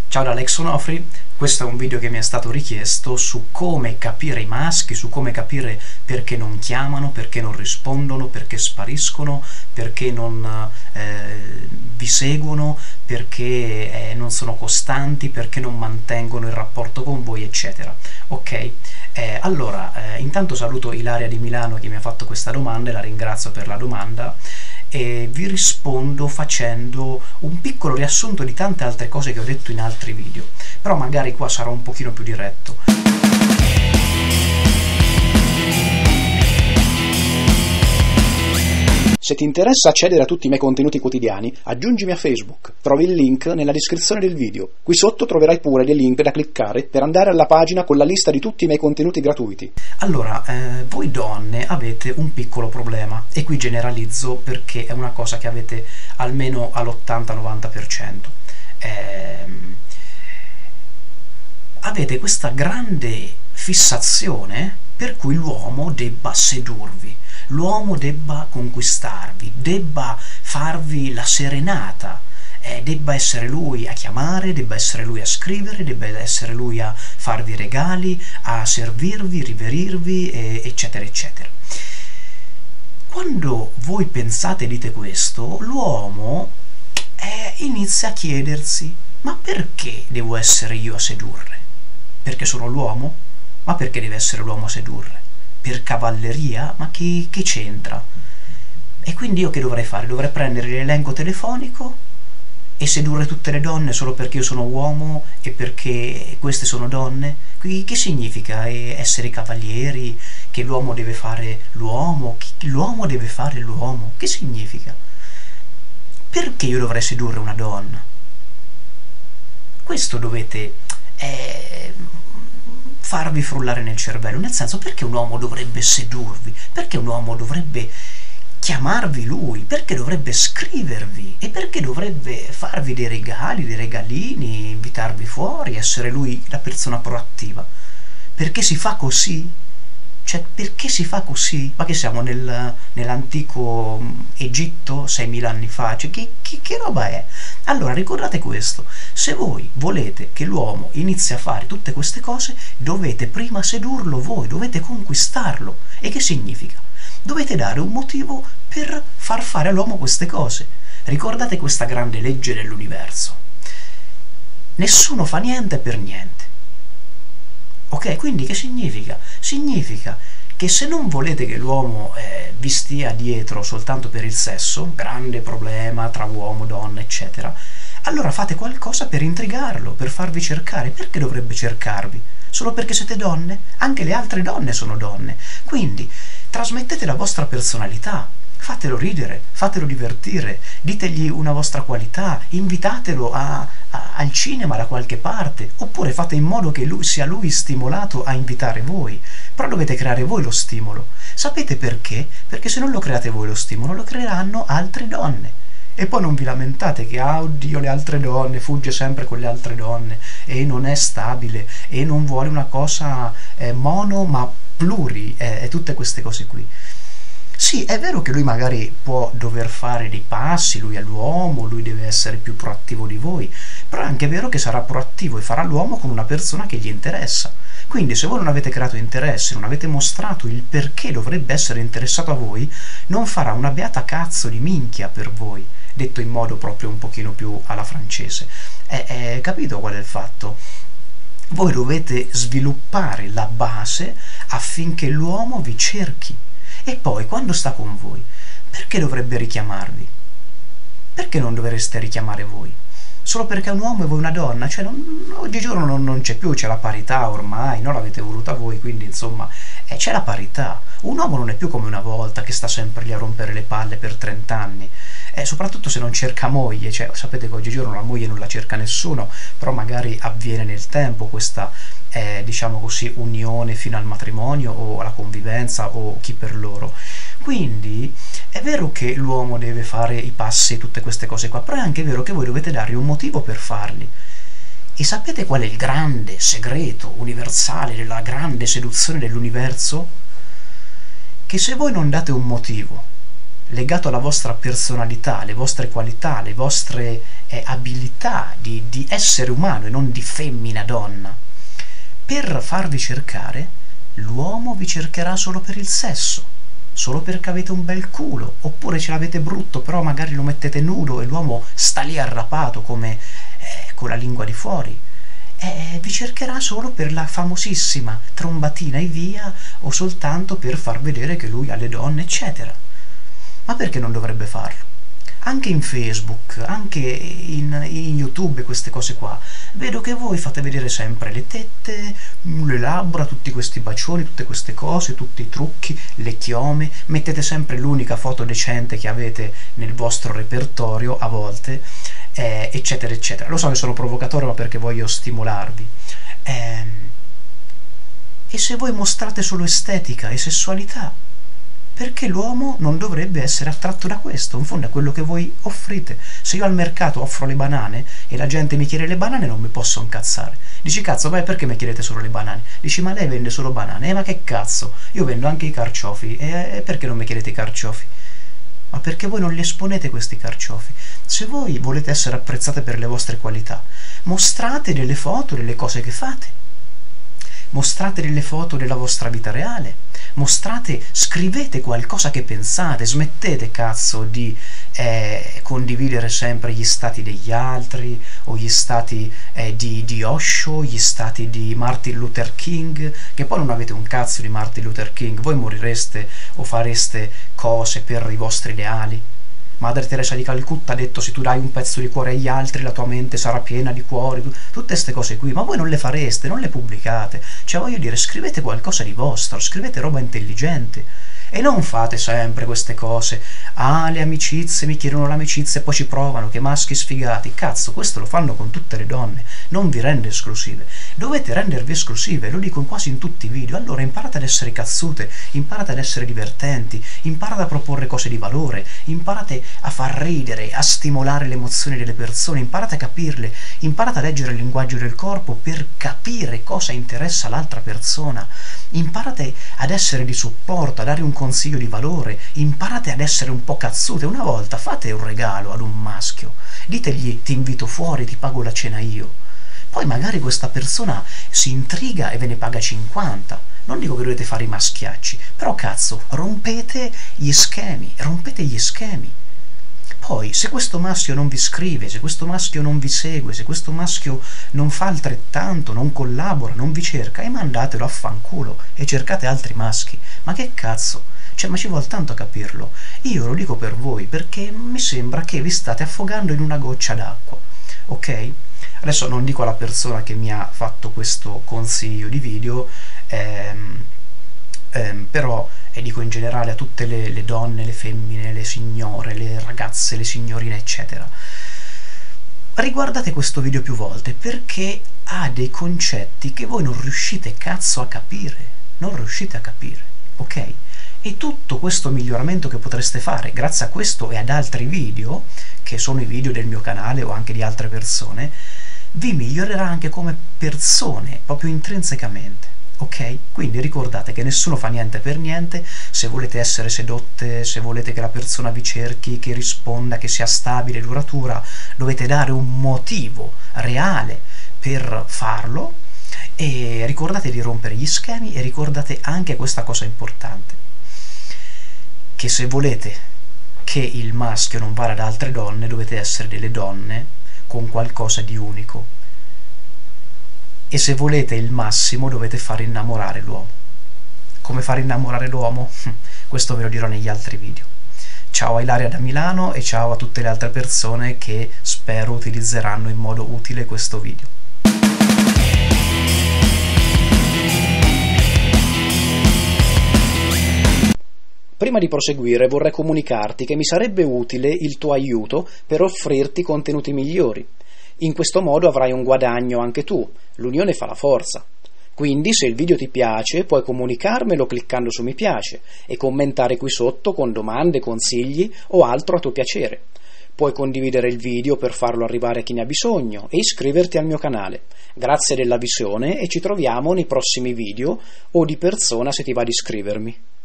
Ciao da Alex Onofri, questo è un video che mi è stato richiesto su come capire i maschi, su come capire perché non chiamano, perché non rispondono, perché spariscono, perché non vi seguono, perché non sono costanti, perché non mantengono il rapporto con voi, eccetera. Ok? Intanto saluto Ilaria di Milano che mi ha fatto questa domanda e la ringrazio per la domanda. E vi rispondo facendo un piccolo riassunto di tante altre cose che ho detto in altri video, però magari qua sarò un pochino più diretto. Se ti interessa accedere a tutti i miei contenuti quotidiani, aggiungimi a Facebook. Trovi il link nella descrizione del video. Qui sotto troverai pure dei link da cliccare per andare alla pagina con la lista di tutti i miei contenuti gratuiti. Allora, voi donne avete un piccolo problema, e qui generalizzo perché è una cosa che avete almeno all'80-90%. Avete questa grande fissazione per cui l'uomo debba sedurvi. L'uomo debba conquistarvi, debba farvi la serenata, debba essere lui a chiamare, debba essere lui a scrivere, debba essere lui a farvi regali, a servirvi, riverirvi, eccetera, eccetera. Quando voi pensate e dite questo, l'uomo inizia a chiedersi: ma perché devo essere io a sedurre? Perché sono l'uomo? Ma perché deve essere l'uomo a sedurre? Per cavalleria? Ma che c'entra? E quindi io che dovrei fare? Dovrei prendere l'elenco telefonico e sedurre tutte le donne solo perché io sono uomo e perché queste sono donne? Che significa essere cavalieri? Che l'uomo deve fare l'uomo? L'uomo deve fare l'uomo? Che significa? Perché io dovrei sedurre una donna? Questo dovete farvi frullare nel cervello, nel senso: perché un uomo dovrebbe sedurvi? Perché un uomo dovrebbe chiamarvi lui? Perché dovrebbe scrivervi? E perché dovrebbe farvi dei regali, dei regalini, invitarvi fuori, essere lui la persona proattiva? Perché si fa così? Cioè, perché si fa così? Ma che siamo nell'antico Egitto 6000 anni fa? Cioè, che roba è? Allora ricordate questo: se voi volete che l'uomo inizi a fare tutte queste cose, dovete prima sedurlo voi, dovete conquistarlo. E che significa? Dovete dare un motivo per far fare all'uomo queste cose. Ricordate questa grande legge dell'universo: nessuno fa niente per niente. Ok, quindi che significa? Significa che se non volete che l'uomo vi stia dietro soltanto per il sesso, grande problema tra uomo, donna, eccetera, allora fate qualcosa per intrigarlo, per farvi cercare. Perché dovrebbe cercarvi? Solo perché siete donne? Anche le altre donne sono donne. Quindi trasmettete la vostra personalità. Fatelo ridere, fatelo divertire, ditegli una vostra qualità, invitatelo al cinema da qualche parte, oppure fate in modo che sia lui stimolato a invitare voi. Però dovete creare voi lo stimolo. Sapete perché? Perché se non lo create voi lo stimolo, lo creeranno altre donne. E poi non vi lamentate che oddio, le altre donne, fugge sempre con le altre donne e non è stabile e non vuole una cosa mono ma pluri, e tutte queste cose qui. Sì, è vero che lui magari può dover fare dei passi, lui è l'uomo, lui deve essere più proattivo di voi, però è anche vero che sarà proattivo e farà l'uomo con una persona che gli interessa. Quindi se voi non avete creato interesse, non avete mostrato il perché dovrebbe essere interessato a voi, non farà una beata cazzo di minchia per voi, detto in modo proprio un pochino più alla francese. Capito qual è il fatto? Voi dovete sviluppare la base affinché l'uomo vi cerchi. E poi, quando sta con voi, perché dovrebbe richiamarvi? Perché non dovreste richiamare voi? Solo perché è un uomo e voi una donna? Cioè, oggigiorno non c'è più, c'è la parità ormai, non l'avete voluta voi, quindi insomma, c'è la parità. Un uomo non è più come una volta, che sta sempre lì a rompere le palle per 30 anni. Soprattutto se non cerca moglie, cioè, sapete che oggigiorno la moglie non la cerca nessuno, però magari avviene nel tempo questa diciamo così, unione fino al matrimonio o alla convivenza o chi per loro. Quindi è vero che l'uomo deve fare i passi e tutte queste cose qua, però è anche vero che voi dovete dargli un motivo per farli. E sapete qual è il grande segreto universale della grande seduzione dell'universo? Che se voi non date un motivo legato alla vostra personalità, alle vostre qualità, alle vostre abilità di essere umano e non di femmina-donna. Per farvi cercare, l'uomo vi cercherà solo per il sesso, solo perché avete un bel culo, oppure ce l'avete brutto però magari lo mettete nudo e l'uomo sta lì arrapato come con la lingua di fuori. Vi cercherà solo per la famosissima trombatina e via, o soltanto per far vedere che lui ha le donne, eccetera. Ma perché non dovrebbe farlo? Anche in Facebook, anche in YouTube, queste cose qua, vedo che voi fate vedere sempre le tette, le labbra, tutti questi bacioni, tutte queste cose, tutti i trucchi, le chiome, mettete sempre l'unica foto decente che avete nel vostro repertorio, a volte, eccetera eccetera. Lo so che sono provocatore, ma perché voglio stimolarvi. E se voi mostrate solo estetica e sessualità, perché l'uomo non dovrebbe essere attratto da questo? In fondo è quello che voi offrite. Se io al mercato offro le banane e la gente mi chiede le banane, non mi posso incazzare. Dici, cazzo, ma perché mi chiedete solo le banane? Dici, ma lei vende solo banane? Ma che cazzo, io vendo anche i carciofi, e perché non mi chiedete i carciofi? Ma perché voi non li esponete questi carciofi? Se voi volete essere apprezzate per le vostre qualità, mostrate delle foto delle cose che fate, mostrate delle foto della vostra vita reale, scrivete qualcosa che pensate, smettete cazzo di condividere sempre gli stati degli altri, o gli stati di Osho, gli stati di Martin Luther King, che poi non avete un cazzo di Martin Luther King, voi morireste o fareste cose per i vostri ideali. Madre Teresa di Calcutta ha detto: se tu dai un pezzo di cuore agli altri, la tua mente sarà piena di cuori, tutte queste cose qui, ma voi non le fareste, non le pubblicate. Cioè, voglio dire, scrivete qualcosa di vostro, scrivete roba intelligente, e non fate sempre queste cose. Ah, le amicizie, mi chiedono l'amicizia e poi ci provano, che maschi sfigati. Cazzo, questo lo fanno con tutte le donne, non vi rende esclusive. Dovete rendervi esclusive, lo dico quasi in tutti i video. Allora imparate ad essere cazzute, imparate ad essere divertenti, imparate a proporre cose di valore, imparate a far ridere, a stimolare le emozioni delle persone, imparate a capirle, imparate a leggere il linguaggio del corpo per capire cosa interessa l'altra persona, imparate ad essere di supporto, a dare un consiglio di valore, imparate ad essere un po' cazzute. Una volta fate un regalo ad un maschio, ditegli: ti invito fuori, ti pago la cena io. Poi magari questa persona si intriga e ve ne paga 50. Non dico che dovete fare i maschiacci, però cazzo, rompete gli schemi, rompete gli schemi. Poi, se questo maschio non vi scrive, se questo maschio non vi segue, se questo maschio non fa altrettanto, non collabora, non vi cerca, e mandatelo a fanculo e cercate altri maschi. Ma che cazzo? Cioè, ma ci vuole tanto a capirlo. Io lo dico per voi, perché mi sembra che vi state affogando in una goccia d'acqua, ok? Adesso non dico alla persona che mi ha fatto questo consiglio di video, però dico in generale a tutte le donne, le femmine, le signore, le ragazze, le signorine, eccetera. Riguardate questo video più volte, perché ha dei concetti che voi non riuscite cazzo a capire, non riuscite a capire, ok? E tutto questo miglioramento che potreste fare grazie a questo e ad altri video, che sono i video del mio canale o anche di altre persone, vi migliorerà anche come persone, proprio intrinsecamente, ok? Quindi ricordate che nessuno fa niente per niente. Se volete essere sedotte, se volete che la persona vi cerchi, che risponda, che sia stabile, duratura, dovete dare un motivo reale per farlo, e ricordate di rompere gli schemi, e ricordate anche questa cosa importante, che se volete che il maschio non vada ad altre donne, dovete essere delle donne con qualcosa di unico, e se volete il massimo dovete far innamorare l'uomo. Come far innamorare l'uomo? Questo ve lo dirò negli altri video. Ciao a Ilaria da Milano e ciao a tutte le altre persone che spero utilizzeranno in modo utile questo video. Prima di proseguire vorrei comunicarti che mi sarebbe utile il tuo aiuto per offrirti contenuti migliori. In questo modo avrai un guadagno anche tu, l'unione fa la forza. Quindi se il video ti piace puoi comunicarmelo cliccando su mi piace e commentare qui sotto con domande, consigli o altro a tuo piacere. Puoi condividere il video per farlo arrivare a chi ne ha bisogno e iscriverti al mio canale. Grazie della visione e ci troviamo nei prossimi video, o di persona se ti va di iscrivermi.